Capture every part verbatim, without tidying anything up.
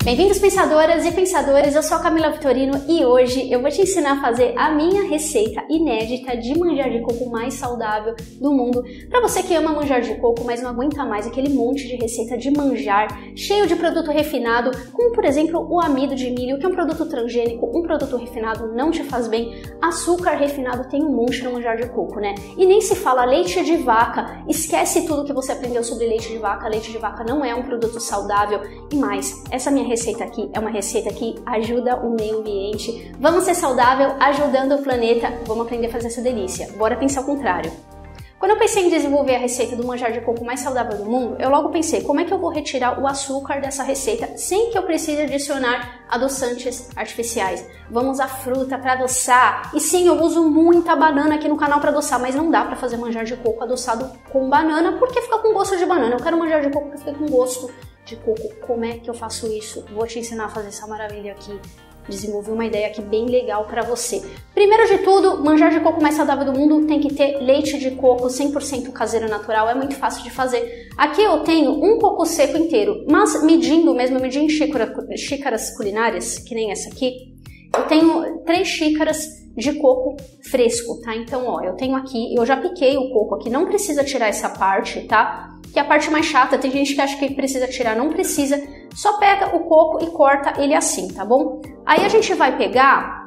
Bem-vindos, pensadoras e pensadores, eu sou a Camila Vitorino e hoje eu vou te ensinar a fazer a minha receita inédita de manjar de coco mais saudável do mundo. Para você que ama manjar de coco, mas não aguenta mais aquele monte de receita de manjar cheio de produto refinado, como por exemplo o amido de milho, que é um produto transgênico, um produto refinado não te faz bem. Açúcar refinado tem um monte no manjar de coco, né? E nem se fala leite de vaca, esquece tudo que você aprendeu sobre leite de vaca, leite de vaca não é um produto saudável. E mais, essa minha receita aqui é uma receita que ajuda o meio ambiente. Vamos ser saudável ajudando o planeta. Vamos aprender a fazer essa delícia. Bora pensar o contrário. Quando eu pensei em desenvolver a receita do manjar de coco mais saudável do mundo, eu logo pensei, como é que eu vou retirar o açúcar dessa receita sem que eu precise adicionar adoçantes artificiais? Vamos usar fruta para adoçar. E sim, eu uso muita banana aqui no canal para adoçar, mas não dá para fazer manjar de coco adoçado com banana, porque fica com gosto de banana. Eu quero manjar de coco que fica com gosto de coco. Como é que eu faço isso? Vou te ensinar a fazer essa maravilha aqui. Desenvolvi uma ideia aqui bem legal para você. Primeiro de tudo, manjar de coco mais saudável do mundo tem que ter leite de coco cem por cento caseiro natural, é muito fácil de fazer. Aqui eu tenho um coco seco inteiro, mas medindo mesmo, medindo em xícara, xícaras culinárias, que nem essa aqui, eu tenho três xícaras de coco fresco, tá? Então, ó, eu tenho aqui, eu já piquei o coco aqui, não precisa tirar essa parte, tá? Que é a parte mais chata, tem gente que acha que precisa tirar, não precisa. Só pega o coco e corta ele assim, tá bom? Aí a gente vai pegar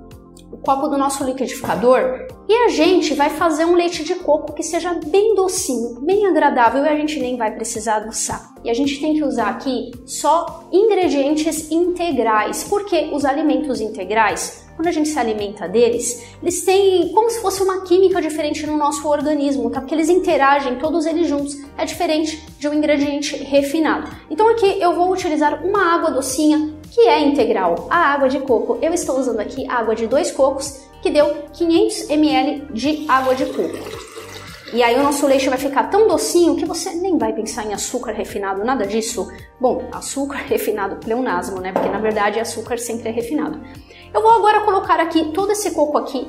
o copo do nosso liquidificador e a gente vai fazer um leite de coco que seja bem docinho, bem agradável e a gente nem vai precisar adoçar. E a gente tem que usar aqui só ingredientes integrais, porque os alimentos integrais, quando a gente se alimenta deles, eles têm como se fosse uma química diferente no nosso organismo, tá? Porque eles interagem todos eles juntos, é diferente de um ingrediente refinado. Então aqui eu vou utilizar uma água docinha que é integral, a água de coco. Eu estou usando aqui água de dois cocos, que deu quinhentos mililitros de água de coco. E aí o nosso leite vai ficar tão docinho que você nem vai pensar em açúcar refinado, nada disso. Bom, açúcar refinado, pleonasmo, né? Porque na verdade açúcar sempre é refinado. Eu vou agora colocar aqui todo esse coco aqui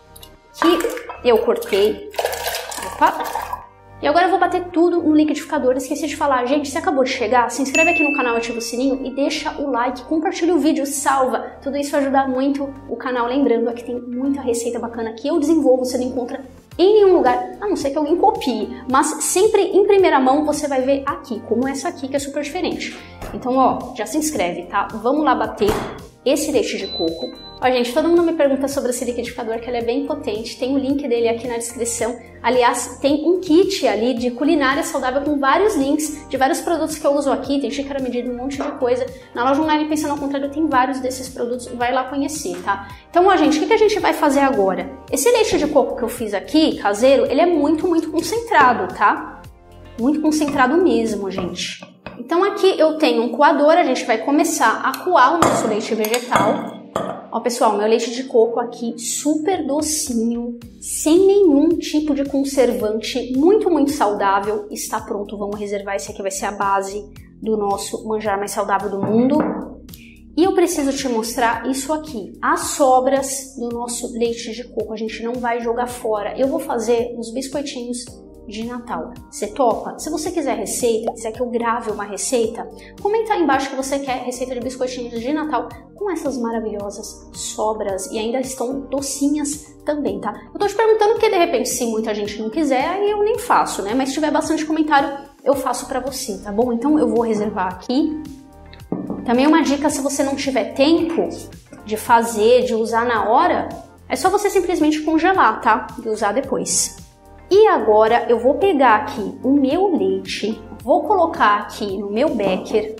que eu cortei. Opa! E agora eu vou bater tudo no liquidificador. Esqueci de falar, gente, se acabou de chegar, se inscreve aqui no canal, ativa o sininho e deixa o like, compartilha o vídeo, salva. Tudo isso ajuda muito o canal. Lembrando, aqui tem muita receita bacana que eu desenvolvo, você não encontra em nenhum lugar, a não ser que alguém copie, mas sempre em primeira mão você vai ver aqui, como essa aqui que é super diferente. Então, ó, já se inscreve, tá? Vamos lá bater esse leite de coco. Ó, gente, todo mundo me pergunta sobre esse liquidificador, que ele é bem potente, tem o link dele aqui na descrição. Aliás, tem um kit ali de culinária saudável com vários links de vários produtos que eu uso aqui, tem xícara medida, um monte de coisa. Na loja online Pensando ao Contrário tem vários desses produtos, vai lá conhecer, tá? Então, ó, gente, o que a gente vai fazer agora? Esse leite de coco que eu fiz aqui, caseiro, ele é muito, muito concentrado, tá? Muito concentrado mesmo, gente. Então aqui eu tenho um coador, a gente vai começar a coar o nosso leite vegetal. Ó, pessoal, meu leite de coco aqui super docinho, sem nenhum tipo de conservante, muito, muito saudável. Está pronto, vamos reservar, esse aqui vai ser a base do nosso manjar mais saudável do mundo. E eu preciso te mostrar isso aqui, as sobras do nosso leite de coco, a gente não vai jogar fora. Eu vou fazer uns biscoitinhos de Natal. Você topa? Se você quiser receita, quiser que eu grave uma receita, comenta aí embaixo que você quer receita de biscoitinhos de Natal com essas maravilhosas sobras e ainda estão docinhas também, tá? Eu tô te perguntando porque de repente se muita gente não quiser, aí eu nem faço, né? Mas se tiver bastante comentário, eu faço pra você, tá bom? Então eu vou reservar aqui. Também uma dica, se você não tiver tempo de fazer, de usar na hora, é só você simplesmente congelar, tá? E usar depois. E agora eu vou pegar aqui o meu leite, vou colocar aqui no meu becker.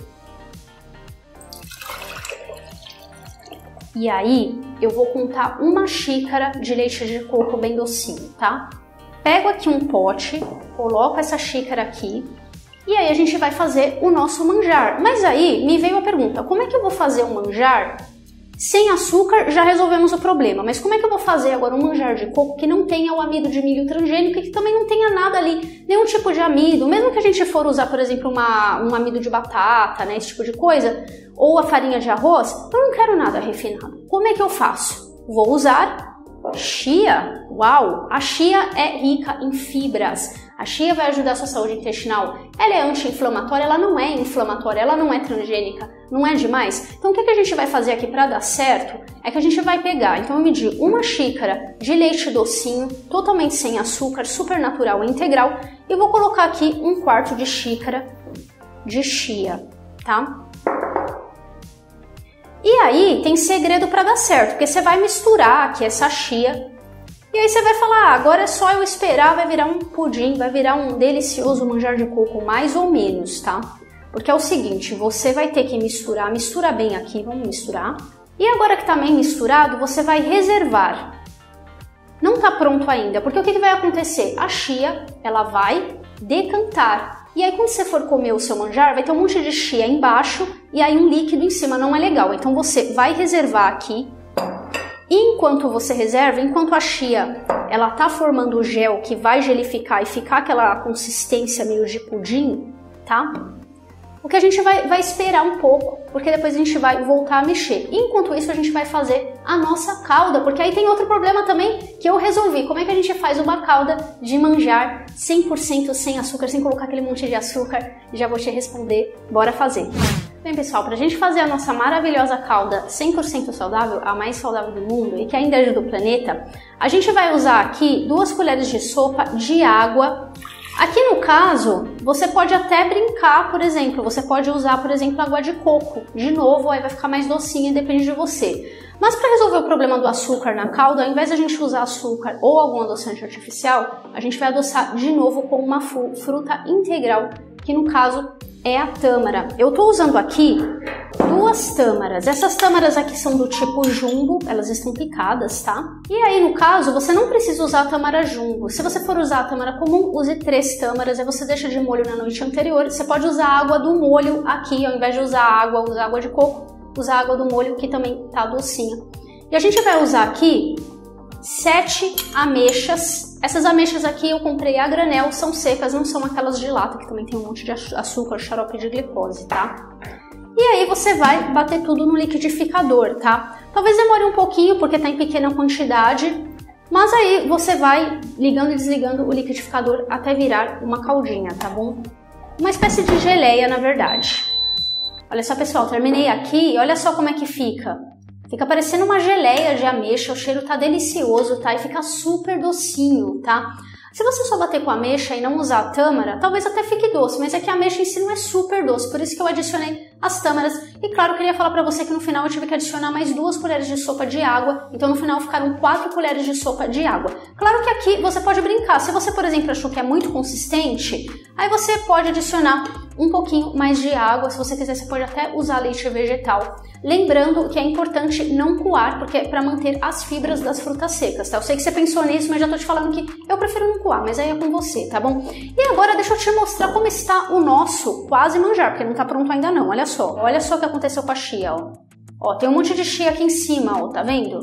E aí eu vou contar uma xícara de leite de coco bem docinho, tá? Pego aqui um pote, coloco essa xícara aqui e aí a gente vai fazer o nosso manjar. Mas aí me veio a pergunta, como é que eu vou fazer um manjar? Sem açúcar já resolvemos o problema, mas como é que eu vou fazer agora um manjar de coco que não tenha o amido de milho transgênico e que também não tenha nada ali, nenhum tipo de amido, mesmo que a gente for usar, por exemplo, uma, um amido de batata, né, esse tipo de coisa, ou a farinha de arroz, eu não quero nada refinado. Como é que eu faço? Vou usar chia. Uau! A chia é rica em fibras. A chia vai ajudar a sua saúde intestinal. Ela é anti-inflamatória, ela não é inflamatória, ela não é transgênica. Não é demais? Então o que, que a gente vai fazer aqui para dar certo é que a gente vai pegar, então eu medi uma xícara de leite docinho, totalmente sem açúcar, super natural e integral, e vou colocar aqui um quarto de xícara de chia, tá? E aí tem segredo para dar certo, porque você vai misturar aqui essa chia, e aí você vai falar, ah, agora é só eu esperar, vai virar um pudim, vai virar um delicioso manjar de coco, mais ou menos, tá? Porque é o seguinte, você vai ter que misturar, mistura bem aqui, vamos misturar. E agora que tá bem misturado, você vai reservar. Não tá pronto ainda, porque o que, que vai acontecer? A chia, ela vai decantar. E aí quando você for comer o seu manjar, vai ter um monte de chia embaixo e aí um líquido em cima, não é legal. Então você vai reservar aqui. E enquanto você reserva, enquanto a chia ela tá formando o gel que vai gelificar e ficar aquela consistência meio de pudim, tá? O que a gente vai, vai esperar um pouco, porque depois a gente vai voltar a mexer. Enquanto isso, a gente vai fazer a nossa calda, porque aí tem outro problema também que eu resolvi. Como é que a gente faz uma calda de manjar cem por cento sem açúcar, sem colocar aquele monte de açúcar? Já vou te responder, bora fazer. Bem, pessoal, para a gente fazer a nossa maravilhosa calda cem por cento saudável, a mais saudável do mundo e que ainda ajuda o planeta, a gente vai usar aqui duas colheres de sopa de água. Aqui no caso, você pode até brincar, por exemplo, você pode usar, por exemplo, água de coco. De novo, aí vai ficar mais docinha, depende de você. Mas para resolver o problema do açúcar na calda, ao invés de a gente usar açúcar ou algum adoçante artificial, a gente vai adoçar de novo com uma fruta integral, que no caso é a tâmara. Eu tô usando aqui duas tâmaras. Essas tâmaras aqui são do tipo jumbo, elas estão picadas, tá? E aí, no caso, você não precisa usar a tâmara jumbo. Se você for usar a tâmara comum, use três tâmaras, aí você deixa de molho na noite anterior. Você pode usar a água do molho aqui, ao invés de usar água, usar água de coco, usar água do molho, que também tá docinha. E a gente vai usar aqui sete ameixas. Essas ameixas aqui eu comprei a granel, são secas, não são aquelas de lata, que também tem um monte de açúcar, xarope de glicose, tá? E aí você vai bater tudo no liquidificador, tá? Talvez demore um pouquinho, porque tá em pequena quantidade, mas aí você vai ligando e desligando o liquidificador até virar uma caldinha, tá bom? Uma espécie de geleia, na verdade. Olha só, pessoal, terminei aqui e olha só como é que fica. Fica parecendo uma geleia de ameixa, o cheiro tá delicioso, tá? E fica super docinho, tá? Se você só bater com a ameixa e não usar a tâmara, talvez até fique doce, mas é que a ameixa em si não é super doce, por isso que eu adicionei as tâmaras. E claro, eu queria falar pra você que no final eu tive que adicionar mais duas colheres de sopa de água, então no final ficaram quatro colheres de sopa de água. Claro que aqui você pode brincar, se você, por exemplo, achou que é muito consistente, aí você pode adicionar um pouquinho mais de água, se você quiser você pode até usar leite vegetal. Lembrando que é importante não coar, porque é para manter as fibras das frutas secas, tá? Eu sei que você pensou nisso, mas já tô te falando que eu prefiro não coar, mas aí é com você, tá bom? E agora deixa eu te mostrar como está o nosso quase manjar, porque não tá pronto ainda não, olha só. Olha só o que aconteceu com a chia, ó. Ó, tem um monte de chia aqui em cima, ó, tá vendo?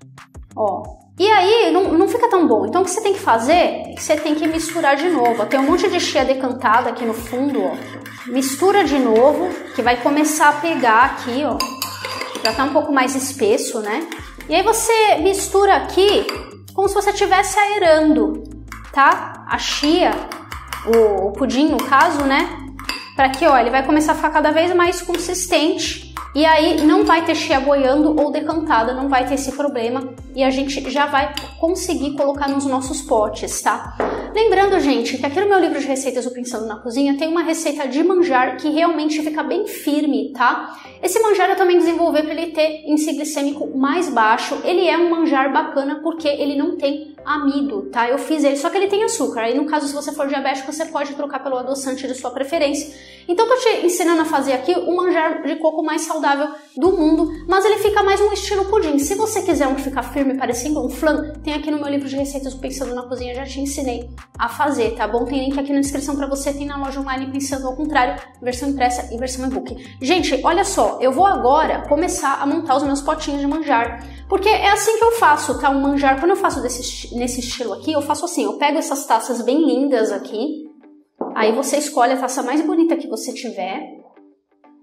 Ó. E aí, não, não fica tão bom. Então, o que você tem que fazer é que você tem que misturar de novo. Ó, tem um monte de chia decantada aqui no fundo, ó. Mistura de novo, que vai começar a pegar aqui, ó. Já tá um pouco mais espesso, né? E aí você mistura aqui como se você estivesse aerando, tá? A chia, o, o pudim no caso, né? Pra que, ó, ele vai começar a ficar cada vez mais consistente. E aí não vai ter chia boiando ou decantada, não vai ter esse problema. E a gente já vai conseguir colocar nos nossos potes, tá? Lembrando, gente, que aqui no meu livro de receitas, o Pensando na Cozinha, tem uma receita de manjar que realmente fica bem firme, tá? Esse manjar eu também desenvolvi para ele ter índice glicêmico mais baixo. Ele é um manjar bacana porque ele não tem amido, tá? Eu fiz ele, só que ele tem açúcar. Aí, no caso, se você for diabético, você pode trocar pelo adoçante de sua preferência. Então, tô te ensinando a fazer aqui o manjar de coco mais saudável do mundo, mas ele fica mais um estilo pudim. Se você quiser um que fica firme, parecendo um flan, tem aqui no meu livro de receitas, o Pensando na Cozinha, já te ensinei a fazer, tá bom? Tem link aqui na descrição pra você, tem na loja online Pensando ao Contrário, versão impressa e versão e-book. Gente, olha só, eu vou agora começar a montar os meus potinhos de manjar, porque é assim que eu faço, tá? Um manjar, quando eu faço desse, nesse estilo aqui, eu faço assim, eu pego essas taças bem lindas aqui, aí você escolhe a taça mais bonita que você tiver,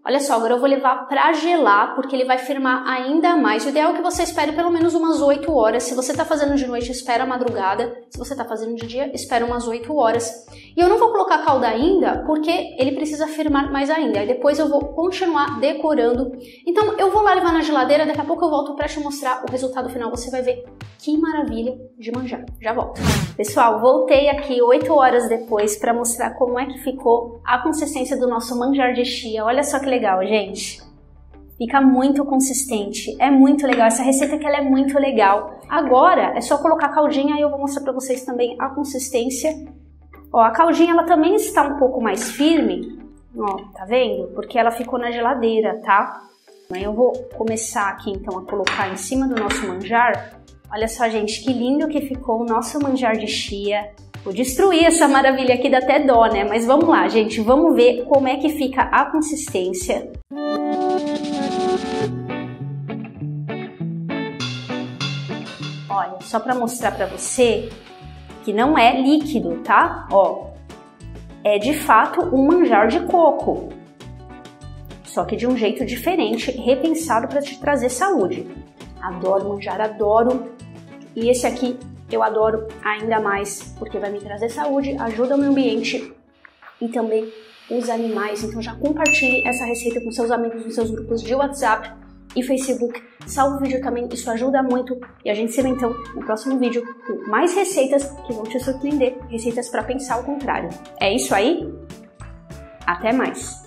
Olha só, agora eu vou levar para gelar, porque ele vai firmar ainda mais. O ideal é que você espere pelo menos umas oito horas. Se você está fazendo de noite, espera a madrugada. Se você está fazendo de dia, espera umas oito horas. E eu não vou colocar calda ainda, porque ele precisa firmar mais ainda. Aí depois eu vou continuar decorando. Então eu vou lá levar na geladeira, daqui a pouco eu volto para te mostrar o resultado final. Você vai ver que maravilha de manjar. Já volto. Pessoal, voltei aqui oito horas depois para mostrar como é que ficou a consistência do nosso manjar de chia. Olha só que legal, gente. Fica muito consistente, é muito legal. Essa receita que ela é muito legal. Agora é só colocar a caldinha e eu vou mostrar para vocês também a consistência. Ó, a caldinha ela também está um pouco mais firme, ó, tá vendo? Porque ela ficou na geladeira, tá? Aí eu vou começar aqui então a colocar em cima do nosso manjar. Olha só, gente, que lindo que ficou o nosso manjar de chia. Vou destruir essa maravilha aqui, dá até dó, né? Mas vamos lá, gente, vamos ver como é que fica a consistência. Olha, só para mostrar para você que não é líquido, tá? Ó, é de fato um manjar de coco, só que de um jeito diferente, repensado para te trazer saúde. Adoro manjar, adoro. E esse aqui eu adoro ainda mais, porque vai me trazer saúde, ajuda o meio ambiente e também os animais. Então já compartilhe essa receita com seus amigos nos seus grupos de WhatsApp e Facebook. Salve o vídeo também, isso ajuda muito. E a gente se vê então no próximo vídeo com mais receitas que vão te surpreender, receitas para pensar o contrário. É isso aí? Até mais!